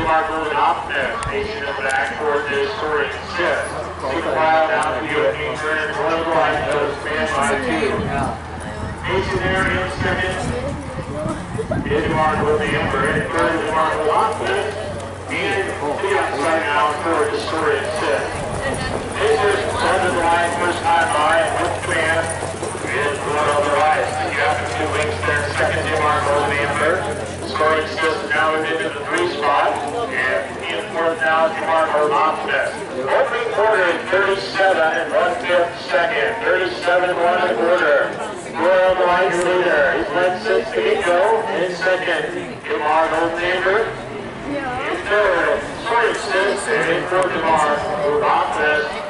DeMar moving off net, facing it back toward the scoring set. Take a while down to the opening turn, one of the line goes man by two. Facing there in second, is DeMar moving in, we're in third, DeMar moving off net. And the outside now toward the scoring set. Pacers under the line, first time by, with command, and one over the line. You have the 2 wings there, second, DeMar moving in third. Scoring system now into the 3 spot, and in fourth now, DeMar off net. Opening quarter in 37 and 1/5 second, 37 and 1/4. Roy on the line leader. He's led 6 to go in second. DeMar Goldneighbor in third. Scoring system and in fourth, DeMar off net.